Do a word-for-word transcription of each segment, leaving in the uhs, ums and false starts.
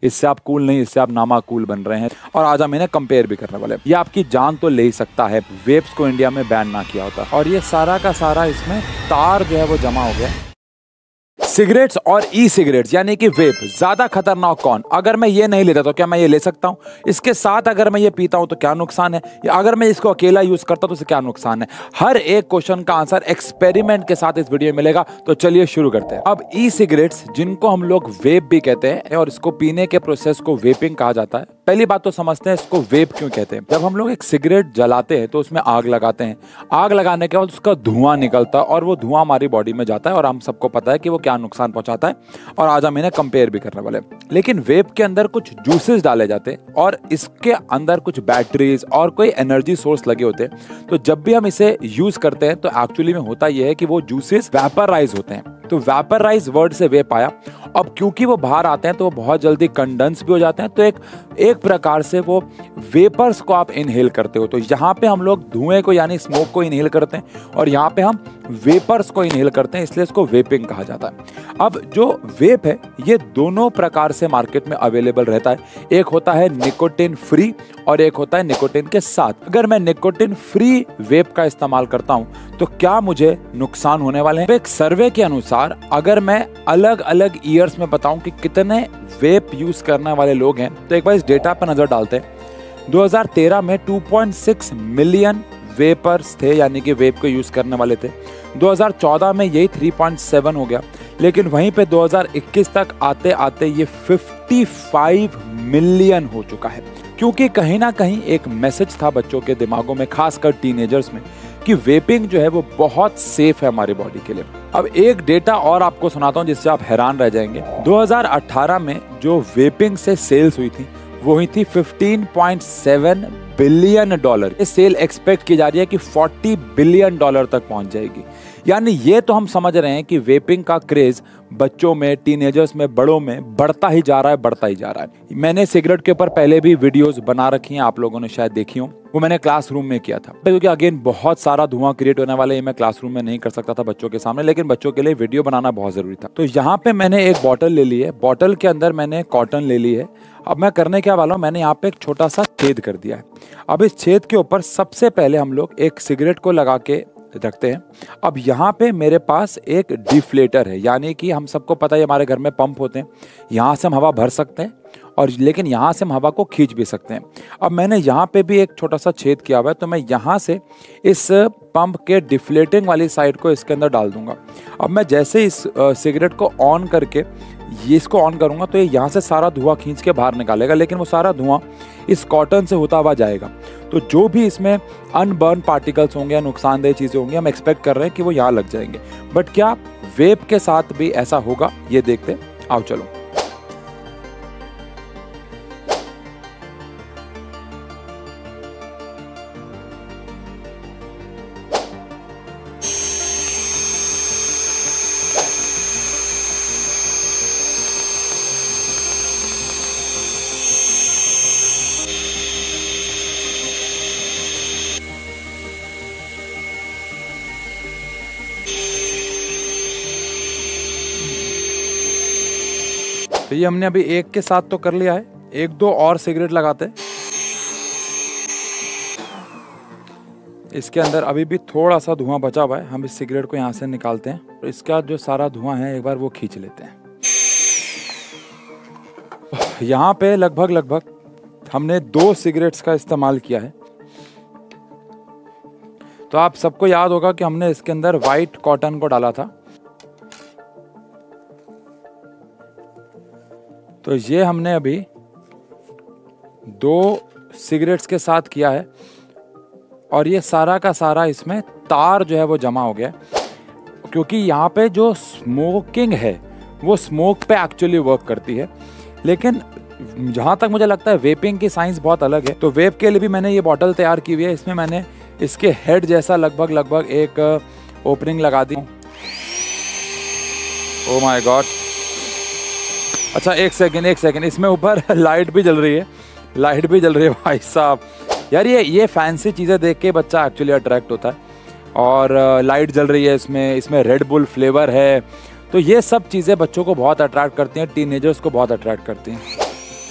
इससे आप कूल नहीं, इससे आप नामा कूल बन रहे हैं। और आज हम इन्हें कंपेयर भी करने वाले। ये आपकी जान तो ले ही सकता है, वेप्स को इंडिया में बैन ना किया होता। और ये सारा का सारा इसमें तार जो है वो जमा हो गया। सिगरेट्स और ई सिगरेट्स यानी कि वेप, ज्यादा खतरनाक कौन? अगर मैं ये नहीं लेता तो क्या मैं ये ले सकता हूं? इसके साथ अगर मैं ये पीता हूं तो क्या नुकसान है? या अगर मैं इसको अकेला यूज करता हूं तो इससे क्या नुकसान है? हर एक क्वेश्चन का आंसर एक्सपेरिमेंट के साथ इस वीडियो में मिलेगा। तो चलिए शुरू करते हैं। अब ई सिगरेट्स, जिनको हम लोग वेप भी कहते हैं और इसको पीने के प्रोसेस को वेपिंग कहा जाता है। पहली बात तो समझते हैं इसको वेप क्यों कहते हैं। जब हम लोग एक सिगरेट जलाते हैं तो उसमें आग लगाते हैं, आग लगाने के बाद उसका धुआं निकलता है और वो धुआं हमारी बॉडी में जाता है और हम सबको पता है कि वो क्या नुकसान पहुंचाता है। और आज हम इन्हें कंपेयर भी करने वाले। लेकिन वेप के अंदर कुछ जूसेस डाले जाते हैं और इसके अंदर कुछ बैटरीज और कोई एनर्जी सोर्स लगे होते हैं। तो जब भी हम इसे यूज करते हैं तो एक्चुअली में होता यह है कि वो जूसेस वेपराइज होते हैं। तो वेपराइज वर्ड से वेप आया। अब क्योंकि वो बाहर आते हैं तो वो बहुत जल्दी कंडेंस भी हो जाते हैं, तो एक एक प्रकार से वो वेपर्स को आप इनहेल करते हो। तो यहाँ पे हम लोग धुएं को यानी स्मोक को इनहेल करते हैं और यहाँ पे हम वेपर्स को इनहेल करते हैं, इसलिए इसको वेपिंग कहा जाता है। अब जो वेप है ये दोनों प्रकार से मार्केट में अवेलेबल रहता है। एक होता है निकोटिन फ्री और एक होता है निकोटिन के साथ। अगर मैं निकोटिन फ्री वेप का इस्तेमाल करता हूं तो क्या मुझे नुकसान होने वाले हैं? एक सर्वे के अनुसार अगर मैं अलग अलग ईयर्स में बताऊं कि कितने वेप यूज करने वाले लोग हैं तो एक बार इस डेटा पर नजर डालते हैं। दो हज़ार तेरह में दो पॉइंट छह मिलियन वेपर्स थे यानी कि वेप को यूज करने वाले थे। दो हज़ार चौदह में यही तीन पॉइंट सात हो गया, लेकिन वहीं पे दो हज़ार इक्कीस तक आते आते ये पचपन मिलियन हो चुका है। क्योंकि कहीं ना कहीं एक मैसेज था बच्चों के दिमागों में, खासकर टीनेजर्स में, कि वेपिंग जो है वो बहुत सेफ है हमारी बॉडी के लिए। अब एक डेटा और आपको सुनाता हूं जिससे आप हैरान रह जाएंगे। दो हज़ार अठारह में जो वेपिंग से सेल्स हुई थी वो हुई थी पंद्रह पॉइंट सात बिलियन डॉलर। ये सेल एक्सपेक्ट की जा रही है कि चालीस बिलियन डॉलर तक पहुंच जाएगी। यानी ये तो हम समझ रहे हैं कि वेपिंग का क्रेज बच्चों में, टीनेजर्स में, बड़ों में बढ़ता ही जा रहा है, बढ़ता ही जा रहा है। मैंने सिगरेट के ऊपर पहले भी वीडियोस बना रखी हैं, आप लोगों ने शायद देखी हो। वो मैंने क्लासरूम में किया था, क्योंकि अगेन बहुत सारा धुआं क्रिएट होने वाला है। मैं क्लासरूम में नहीं कर सकता था बच्चों के सामने, लेकिन बच्चों के लिए वीडियो बनाना बहुत जरूरी था। तो यहाँ पे मैंने एक बॉटल ले ली है, बॉटल के अंदर मैंने कॉटन ले ली है। अब मैं करने क्या वाला हूँ, मैंने यहाँ पे एक छोटा सा छेद कर दिया है। अब इस छेद के ऊपर सबसे पहले हम लोग एक सिगरेट को लगा के रखते हैं। अब यहाँ पे मेरे पास एक डिफ्लेटर है, यानी कि हम सबको पता है हमारे घर में पंप होते हैं, यहाँ से हम हवा भर सकते हैं और लेकिन यहाँ से हम हवा को खींच भी सकते हैं। अब मैंने यहाँ पे भी एक छोटा सा छेद किया हुआ है, तो मैं यहाँ से इस पंप के डिफ्लेटिंग वाली साइड को इसके अंदर डाल दूंगा। अब मैं जैसे इस सिगरेट को ऑन करके ये इसको ऑन करूंगा तो ये यहाँ से सारा धुआं खींच के बाहर निकालेगा, लेकिन वो सारा धुआं इस कॉटन से होता हुआ जाएगा। तो जो भी इसमें अनबर्न पार्टिकल्स होंगे या नुकसानदेह चीज़ें होंगी, हम एक्सपेक्ट कर रहे हैं कि वो यहाँ लग जाएंगे। बट क्या वेप के साथ भी ऐसा होगा, ये देखते हैं। आओ चलो। तो ये हमने अभी एक के साथ तो कर लिया है, एक दो और सिगरेट लगाते हैं। इसके अंदर अभी भी थोड़ा सा धुआं बचा हुआ है, हम इस सिगरेट को यहाँ से निकालते हैं। तो इसका जो सारा धुआं है एक बार वो खींच लेते हैं। यहाँ पे लगभग लगभग हमने दो सिगरेट्स का इस्तेमाल किया है। तो आप सबको याद होगा कि हमने इसके अंदर व्हाइट कॉटन को डाला था। तो ये हमने अभी दो सिगरेट्स के साथ किया है और ये सारा का सारा इसमें तार जो है वो जमा हो गया, क्योंकि यहाँ पे जो स्मोकिंग है वो स्मोक पे एक्चुअली वर्क करती है। लेकिन जहाँ तक मुझे लगता है वेपिंग की साइंस बहुत अलग है। तो वेप के लिए भी मैंने ये बॉटल तैयार की हुई है। इसमें मैंने इसके हेड जैसा लगभग लगभग एक ओपनिंग लगा दी। ओ माय गॉड, अच्छा एक सेकेंड एक सेकेंड इसमें ऊपर लाइट भी जल रही है, लाइट भी जल रही है भाई साहब। यार ये ये फैंसी चीज़ें देख के बच्चा एक्चुअली अट्रैक्ट होता है। और लाइट जल रही है इसमें, इसमें रेड बुल फ्लेवर है। तो ये सब चीज़ें बच्चों को बहुत अट्रैक्ट करती हैं, टीनेजर्स को बहुत अट्रैक्ट करती हैं।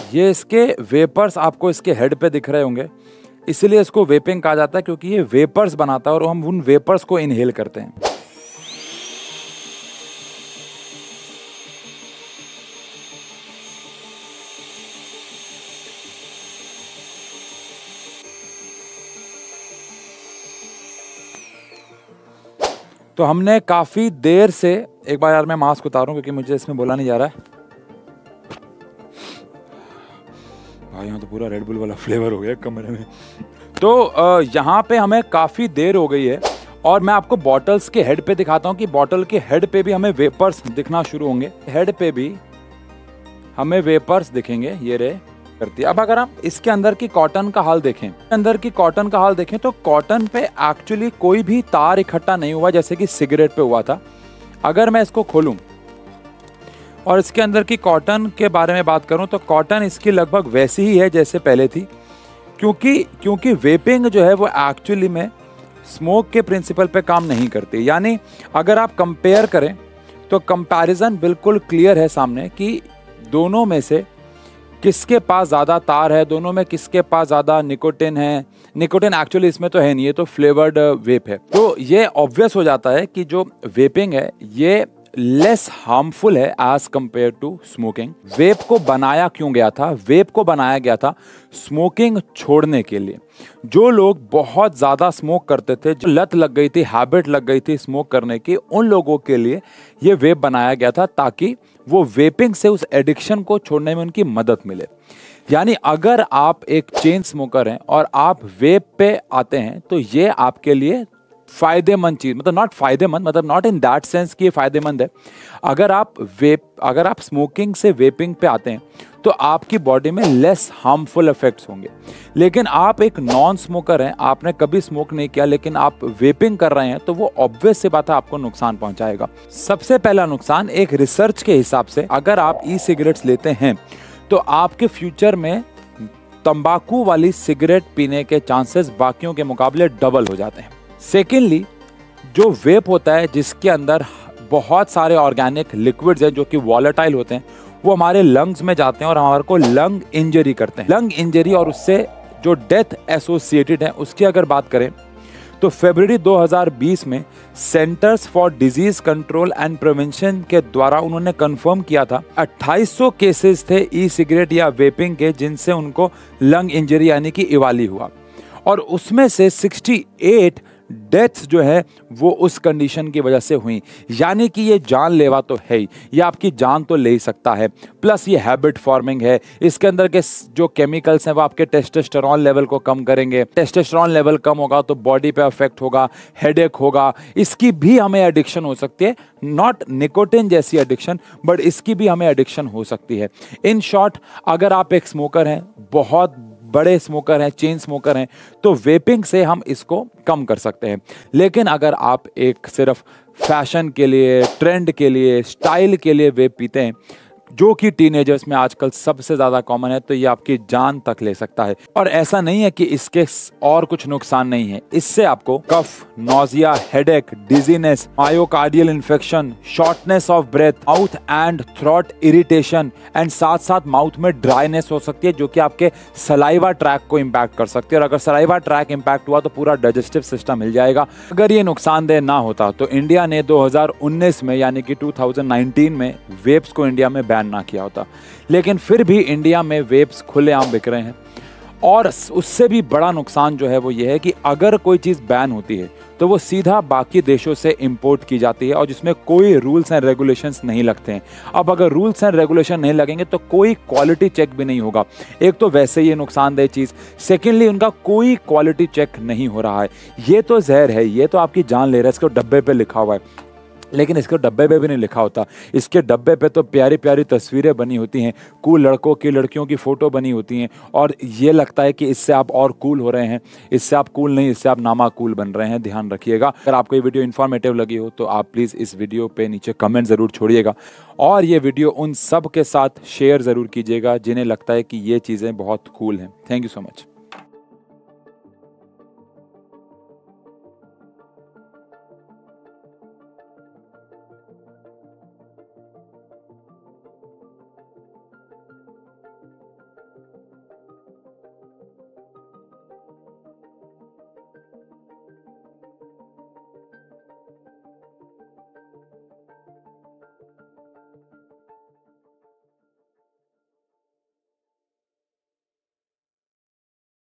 ये इसके वेपर्स आपको इसके हेड पे दिख रहे होंगे, इसलिए इसको वेपिंग कहा जाता है क्योंकि ये वेपर्स बनाता है और हम उन वेपर्स को इनहेल करते हैं। तो हमने काफी देर से, एक बार यार मैं मास्क उतारूं क्योंकि मुझे इसमें बोला नहीं जा रहा है भाई, यहाँ तो पूरा रेड बुल वाला फ्लेवर हो गया कमरे में। तो यहाँ पे हमें काफी देर हो गई है और मैं आपको बॉटल्स के हेड पे दिखाता हूँ कि बॉटल के हेड पे भी हमें वेपर्स दिखना शुरू होंगे। हेड पे भी हमें वेपर्स दिखेंगे, ये रे करती है। अब अगर हम इसके अंदर की कॉटन का हाल देखें, अंदर की कॉटन का हाल देखें तो कॉटन पे एक्चुअली कोई भी तार इकट्ठा नहीं हुआ जैसे कि सिगरेट पे हुआ था। अगर मैं इसको खोलूं और इसके अंदर की कॉटन के बारे में बात करूं तो कॉटन इसकी लगभग वैसी ही है जैसे पहले थी, क्योंकि क्योंकि वेपिंग जो है वो एक्चुअली में स्मोक के प्रिंसिपल पे काम नहीं करती। यानी अगर आप कंपेयर करें तो कंपैरिजन बिल्कुल क्लियर है सामने कि दोनों में से किसके पास ज़्यादा तार है, दोनों में किसके पास ज़्यादा निकोटिन है। निकोटिन एक्चुअली इसमें तो है नहीं, ये तो फ्लेवर्ड वेप है। तो ये ऑब्वियस हो जाता है कि जो वेपिंग है ये लेस हार्मफुल है as compare to smoking. Vape को बनाया क्यों गया था? वेप को बनाया गया था स्मोकिंग छोड़ने के लिए। जो लोग बहुत ज़्यादा स्मोक करते थे, जो लत लग गई थी, हैबिट लग गई थी स्मोक करने की, उन लोगों के लिए ये वेप बनाया गया था ताकि वो वेपिंग से उस एडिक्शन को छोड़ने में उनकी मदद मिले। यानी अगर आप एक चेन स्मोकर हैं और आप वेप पे आते हैं तो ये आपके लिए फायदेमंद चीज, मतलब नॉट फायदेमंद, मतलब नॉट इन दैट सेंस कि ये फायदेमंद है। अगर आप वेप अगर आप स्मोकिंग से वेपिंग पे आते हैं तो आपकी बॉडी में लेस हार्मफुल इफेक्ट्स होंगे। लेकिन आप एक नॉन स्मोकर हैं, आपने कभी स्मोक नहीं किया लेकिन आप वेपिंग कर रहे हैं तो वो ऑब्वियस सी बात है आपको नुकसान पहुंचाएगा। सबसे पहला नुकसान एक रिसर्च के हिसाब से, अगर आप ई सिगरेट्स लेते हैं तो आपके फ्यूचर में तंबाकू वाली सिगरेट पीने के चांसेस बाकियों के मुकाबले डबल हो जाते हैं। सेकेंडली, जो वेप होता है जिसके अंदर बहुत सारे ऑर्गेनिक लिक्विड्स हैं जो कि वॉलेटाइल होते हैं, वो हमारे लंग्स में जाते हैं और हमारे को लंग इंजरी करते हैं। लंग इंजरी और उससे जो डेथ एसोसिएटेड है उसकी अगर बात करें तो फरवरी दो हज़ार बीस में centres for disease control and prevention के द्वारा उन्होंने कंफर्म किया था अट्ठाईस सौ केसेस थे ई सिगरेट या वेपिंग के जिनसे उनको लंग इंजरी यानी कि इवाली हुआ, और उसमें से अड़सठ डेथ्स जो है वो उस कंडीशन की वजह से हुई। यानी कि ये जानलेवा तो है ही, ये आपकी जान तो ले ही सकता है, प्लस ये हैबिट फॉर्मिंग है। इसके अंदर के जो केमिकल्स हैं वो आपके टेस्टोस्टेरोन लेवल को कम करेंगे। टेस्टोस्टेरोन लेवल कम होगा तो बॉडी पे अफेक्ट होगा, हेडेक होगा, इसकी भी हमें एडिक्शन हो सकती है। नॉट निकोटिन जैसी एडिक्शन, बट इसकी भी हमें एडिक्शन हो सकती है। इन शॉर्ट, अगर आप एक स्मोकर हैं, बहुत बड़े स्मोकर हैं, चेन स्मोकर हैं, तो वेपिंग से हम इसको कम कर सकते हैं। लेकिन अगर आप एक सिर्फ फैशन के लिए, ट्रेंड के लिए, स्टाइल के लिए वेप पीते हैं, जो कि टीनेजर्स में आजकल सबसे ज्यादा कॉमन है, तो ये आपकी जान तक ले सकता है। और ऐसा नहीं है कि इसके और कुछ नुकसान नहीं है। इससे आपको cough, nausea, headache, dizziness, myocardial infection, shortness of breath, mouth and throat irritation and साथ साथ माउथ में ड्राइनेस हो सकती है जो कि आपके सलाइवा ट्रैक को इम्पैक्ट कर सकती है। और अगर सलाइवा ट्रैक इम्पैक्ट हुआ तो पूरा डाइजेस्टिव सिस्टम हिल जाएगा। अगर ये नुकसानदेह ना होता तो इंडिया ने दो हज़ार उन्नीस में यानी कि दो हज़ार उन्नीस में वेप्स को इंडिया में बैन ना किया होता। लेकिन फिर भी इंडिया में वेप्स खुलेआम बिक रहे हैं। और उससे भी बड़ा नुकसान जो है वो ये है कि अगर कोई चीज़ बैन होती है तो वो सीधा बाकी देशों से इंपोर्ट की जाती है और जिसमें कोई रूल्स एंड रेगुलेशंस नहीं लगते हैं। अब अगर रूल्स एंड रेगुलेशन नहीं लगेंगे तो कोई क्वालिटी चेक भी नहीं होगा। एक तो वैसे ये नुकसानदेह चीज़, सेकेंडली उनका कोई क्वालिटी चेक नहीं हो रहा है। ये तो जहर है, ये तो आपकी जान ले रहा है। इसको डब्बे पे लिखा हुआ है, लेकिन इसके डब्बे पे भी नहीं लिखा होता। इसके डब्बे पे तो प्यारी प्यारी तस्वीरें बनी होती हैं, कूल लड़कों की, लड़कियों की फ़ोटो बनी होती हैं, और ये लगता है कि इससे आप और कूल हो रहे हैं। इससे आप कूल नहीं, इससे आप नामा कूल बन रहे हैं। ध्यान रखिएगा। अगर आपको ये वीडियो इन्फॉर्मेटिव लगी हो तो आप प्लीज़ इस वीडियो पे नीचे कमेंट ज़रूर छोड़िएगा, और ये वीडियो उन सब के साथ शेयर ज़रूर कीजिएगा जिन्हें लगता है कि ये चीज़ें बहुत कूल हैं। Thank you so much.